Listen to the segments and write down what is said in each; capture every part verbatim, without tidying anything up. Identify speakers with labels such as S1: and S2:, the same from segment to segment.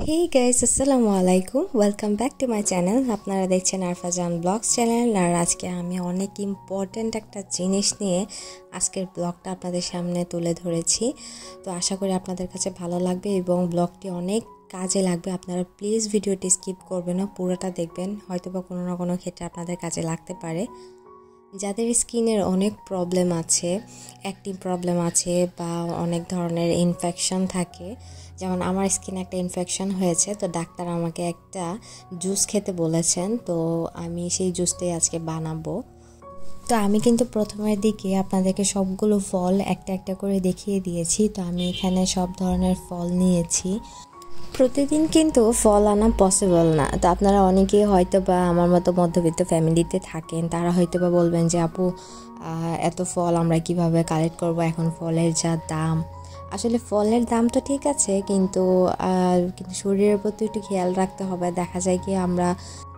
S1: Hey guys, আসসালামু আলাইকুম, welcome back to my channel. আপনারা দেখছেন আরফা জাহান ব্লগস চ্যানেল। আর আজকে আমি অনেক ইম্পর্ট্যান্ট একটা জিনিস নিয়ে আজকের ব্লগটা আপনাদের সামনে তুলে ধরেছি। তো আশা করি আপনাদের কাছে ভালো লাগবে এবং ব্লগটি অনেক কাজে লাগবে। আপনারা প্লিজ ভিডিওটি স্কিপ করবেন না, পুরোটা দেখবেন, হয়তো বা কোনো না কোনো ক্ষেত্রে আপনাদের কাজে লাগতে পারে। যাদের স্কিনের অনেক প্রবলেম আছে, অ্যাক্টিভ প্রবলেম আছে বা অনেক ধরনের ইনফেকশন থাকে, যেমন আমার স্কিনে একটা ইনফেকশন হয়েছে, তো ডাক্তার আমাকে একটা জুস খেতে বলেছেন, তো আমি সেই জুসটাই আজকে বানাবো। তো আমি কিন্তু প্রথমের দিকে আপনাদেরকে সবগুলো ফল একটা একটা করে দেখিয়ে দিয়েছি। তো আমি এখানে সব ধরনের ফল নিয়েছি। প্রতিদিন কিন্তু ফল আনা পসিবল না। তো আপনারা অনেকেই হয়তো বা আমার মতো মধ্যবিত্ত ফ্যামিলিতে থাকেন, তারা হয়তো বা বলবেন যে আপু এত ফল আমরা কিভাবে কালেক্ট করব, এখন ফলের যা দাম। আসলে ফলের দাম তো ঠিক আছে, কিন্তু কিন্তু শরীরের প্রতি একটু খেয়াল রাখতে হবে। দেখা যায় কি আমরা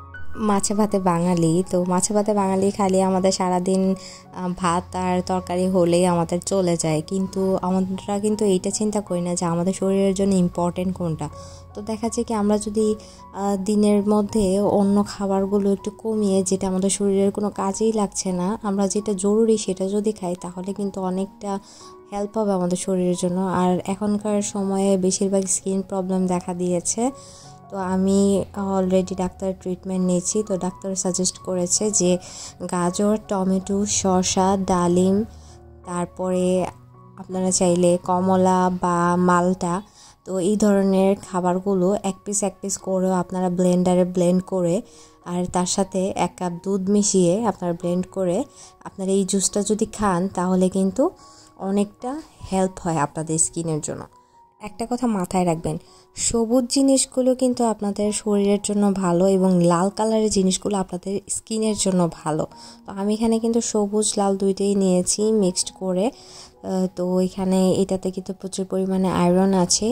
S1: মাছে ভাতে বাঙালি, তো মাছে ভাতে বাঙালি খালি আমাদের সারাদিন ভাত আর তরকারি হলেই আমাদের চলে যায়, কিন্তু আমরা কিন্তু এইটা চিন্তা করি না যে আমাদের শরীরের জন্য ইম্পর্টেন্ট কোনটা। তো দেখা যায় কি আমরা যদি দিনের মধ্যে অন্য খাবারগুলো একটু কমিয়ে, যেটা আমাদের শরীরের কোনো কাজেই লাগছে না, আমরা যেটা জরুরি সেটা যদি খাই, তাহলে কিন্তু অনেকটা হেল্প হবে আমাদের শরীরের জন্য। আর এখনকার সময়ে বেশিরভাগ স্কিন প্রবলেম দেখা দিয়েছে। তো আমি অলরেডি ডাক্তার ট্রিটমেন্ট নিয়েছি। তো ডাক্তার সাজেস্ট করেছে যে গাজর, টমেটো, শসা, ডালিম, তারপরে আপনারা চাইলে কমলা বা মালটা, তো এই ধরনের খাবারগুলো এক পিস এক পিস করেও আপনারা ব্লেন্ডারে ব্লেন্ড করে, আর তার সাথে এক কাপ দুধ মিশিয়ে আপনারা ব্লেন্ড করে আপনারা এই জুসটা যদি খান, তাহলে কিন্তু অনেকটা হেল্প হয় আপনাদের স্কিনের জন্য। একটা কথা মাথায় রাখবেন, সবুজ জিনিসগুলো কিন্তু আপনাদের শরীরের জন্য ভালো এবং লাল কালারের জিনিসগুলো আপনাদের স্কিনের জন্য ভালো। তো আমি এখানে কিন্তু সবুজ লাল দুইটাই নিয়েছি মিক্সড করে। তো এখানে এটাতে কিন্তু প্রচুর পরিমাণে আয়রন আছে,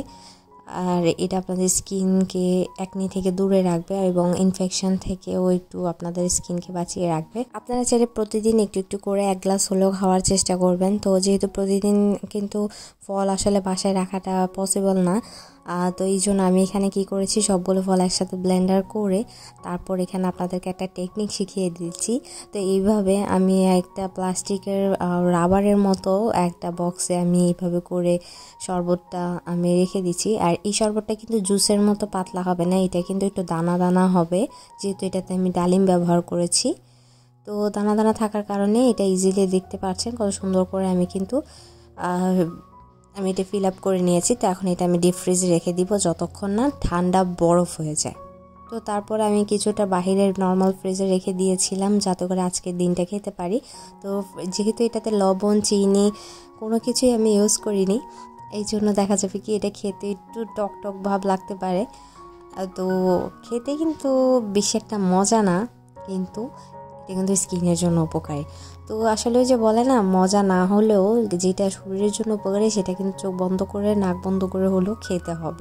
S1: আর এটা আপনাদের স্কিনকে একনি থেকে দূরে রাখবে এবং ইনফেকশন থেকেও একটু আপনাদের স্কিনকে বাঁচিয়ে রাখবে। আপনারা চাইলে প্রতিদিন একটু একটু করে এক গ্লাস হলেও খাওয়ার চেষ্টা করবেন। তো যেহেতু প্রতিদিন কিন্তু ফল আসলে বাসায় রাখাটা পসিবল না, তো এই জন্য আমি এখানে কি করেছি, সবগুলো ফল একসাথে ব্লেন্ডার করে তারপর এখানে আপনাদেরকে একটা টেকনিক শিখিয়ে দিচ্ছি। তো এইভাবে আমি একটা প্লাস্টিকের রাবারের মতো একটা বক্সে আমি এইভাবে করে শরবতটা আমি রেখে দিচ্ছি। আর এই শরবতটা কিন্তু জুসের মতো পাতলা হবে না, এটা কিন্তু একটু দানা দানা হবে, যেহেতু এটাতে আমি ডালিম ব্যবহার করেছি। তো দানা দানা থাকার কারণে এটা ইজিলি দেখতে পাচ্ছেন কত সুন্দর করে আমি কিন্তু আমি এটা ফিল আপ করে নিয়েছি। তো এখন এটা আমি ডিপ ফ্রিজে রেখে দিব যতক্ষণ না ঠান্ডা বরফ হয়ে যায়। তো তারপর আমি কিছুটা বাহিরের নর্মাল ফ্রিজে রেখে দিয়েছিলাম যাতে করে আজকের দিনটা খেতে পারি। তো যেহেতু এটাতে লবণ, চিনি কোনো কিছুই আমি ইউজ করিনি, এই জন্য দেখা যাবে কি এটা খেতে একটু টক টক ভাব লাগতে পারে। তো খেতে কিন্তু বেশি একটা মজা না, কিন্তু এটা কিন্তু স্কিনের জন্য উপকারী। তো আসলে ওই যে বলে না, মজা না হলেও যেটা শরীরের জন্য উপকারী সেটা কিন্তু চোখ বন্ধ করে নাক বন্ধ করে হলেও খেতে হবে।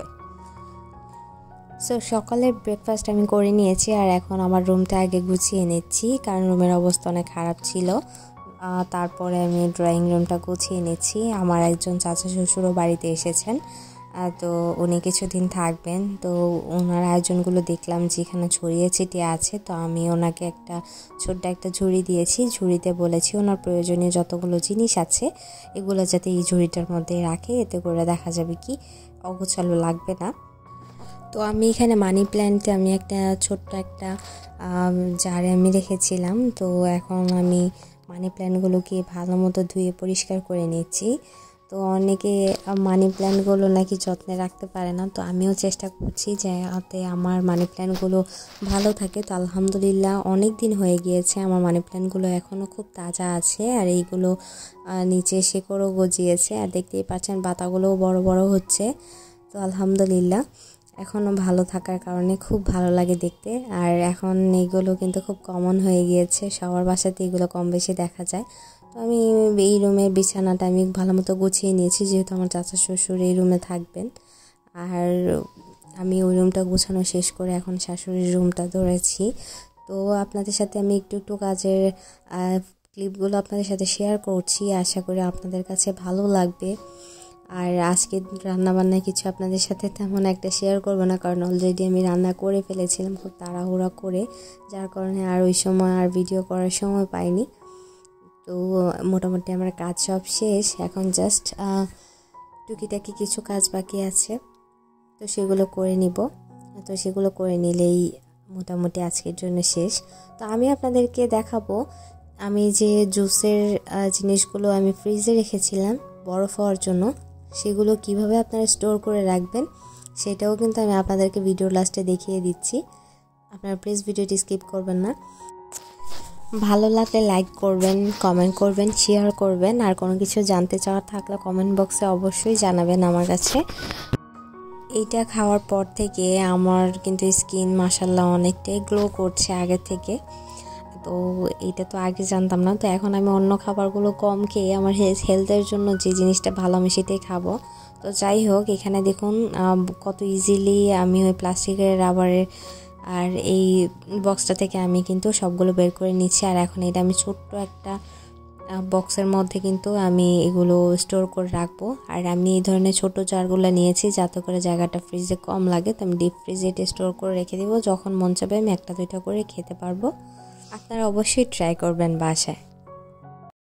S1: সো সকালের ব্রেকফাস্ট আমি করে নিয়েছি, আর এখন আমার রুমটা আগে গুছিয়ে নিচ্ছি, কারণ রুমের অবস্থা অনেক খারাপ ছিল। তারপরে আমি ড্রয়িং রুমটা গুছিয়ে নিচ্ছি। আমার একজন চাচা শ্বশুরও বাড়িতে এসেছেন, তো উনি কিছুদিন থাকবেন। তো ওনার আয়োজনগুলো দেখলাম যেখানে ছড়িয়ে ছিটিয়ে আছে, তো আমি ওনাকে একটা ছোট্ট একটা ঝুড়ি দিয়েছি। ঝুড়িতে বলেছি ওনার প্রয়োজনীয় যতগুলো জিনিস আছে এগুলো যাতে এই ঝুড়িটার মধ্যে রাখে, এতে করে দেখা যাবে কি অগোছালো লাগবে না। তো আমি এখানে মানি প্ল্যান্টে আমি একটা ছোট্ট একটা জারে আমি রেখেছিলাম। তো এখন আমি মানি প্ল্যান্টগুলোকে ভালো মতো ধুয়ে পরিষ্কার করে নিচ্ছি। তো অনেকে মানি প্ল্যান্টগুলো নাকি যত্নে রাখতে পারে না, তো আমিও চেষ্টা করছি যে যাতে আমার মানি প্ল্যান্টগুলো ভালো থাকে। তো আলহামদুলিল্লাহ অনেক দিন হয়ে গিয়েছে, আমার মানি প্ল্যান্টগুলো এখনও খুব তাজা আছে, আর এইগুলো নিচে শেকড়ও গজিয়েছে, আর দেখতেই পাচ্ছেন পাতাগুলোও বড় বড় হচ্ছে। তো আলহামদুলিল্লাহ এখনও ভালো থাকার কারণে খুব ভালো লাগে দেখতে। আর এখন এইগুলো কিন্তু খুব কমন হয়ে গিয়েছে, সবার বাসাতে এগুলো কম বেশি দেখা যায়। তো আমি এই রুমের বিছানাটা আমি ভালো মতো গুছিয়ে নিয়েছি, যেহেতু আমার চাচা শ্বশুর এই রুমে থাকবেন। আর আমি ওই রুমটা গুছানো শেষ করে এখন শাশুড়ির রুমটা ধরেছি। তো আপনাদের সাথে আমি একটু একটু কাজের ক্লিপগুলো আপনাদের সাথে শেয়ার করছি, আশা করি আপনাদের কাছে ভালো লাগবে। আর আজকে রান্নাবান্না কিছু আপনাদের সাথে তেমন একটা শেয়ার করব না, কারণ অলরেডি আমি রান্না করে ফেলেছিলাম খুব তাড়াহুড়া করে, যার কারণে আর ওই সময় আর ভিডিও করার সময় পাইনি। তো মোটামুটি আমার কাজ সব শেষ, এখন জাস্ট টুকিটাকি কিছু কাজ বাকি আছে, তো সেগুলো করে নিব। তো সেগুলো করে নিলেই মোটামুটি আজকের জন্য শেষ। তো আমি আপনাদেরকে দেখাবো আমি যে জুসের জিনিসগুলো আমি ফ্রিজে রেখেছিলাম বরফ হওয়ার জন্য, সেগুলো কিভাবে আপনারা স্টোর করে রাখবেন সেটাও কিন্তু আমি আপনাদেরকে ভিডিও লাস্টে দেখিয়ে দিচ্ছি। আপনারা প্লিজ ভিডিওটি স্কিপ করবেন না। ভালো লাগলে লাইক করবেন, কমেন্ট করবেন, শেয়ার করবেন, আর কোনো কিছু জানতে চাওয়ার থাকলে কমেন্ট বক্সে অবশ্যই জানাবেন আমার কাছে। এইটা খাওয়ার পর থেকে আমার কিন্তু স্কিন মাশাআল্লাহ অনেকটাই গ্লো করছে আগের থেকে। তো এইটা তো আগে জানতাম না, তো এখন আমি অন্য খাবারগুলো কম খেয়ে আমার হেলথের জন্য যে জিনিসটা ভালো আমি সেটাই খাবো। তো যাই হোক, এখানে দেখুন কত ইজিলি আমি ওই প্লাস্টিকের রাবারের আর এই বক্সটা থেকে আমি কিন্তু সবগুলো বের করে নিচ্ছি। আর এখন এটা আমি ছোট্ট একটা বক্সের মধ্যে কিন্তু আমি এগুলো স্টোর করে রাখবো। আর আমি এই ধরনের ছোট জারগুলো নিয়েছি যাতে করে জায়গাটা ফ্রিজে কম লাগে, তো আমি ডিপ ফ্রিজে এটা স্টোর করে রেখে দেবো, যখন মন চাবে আমি একটা দুইটা করে খেতে পারবো। আপনারা অবশ্যই ট্রাই করবেন বাসায়।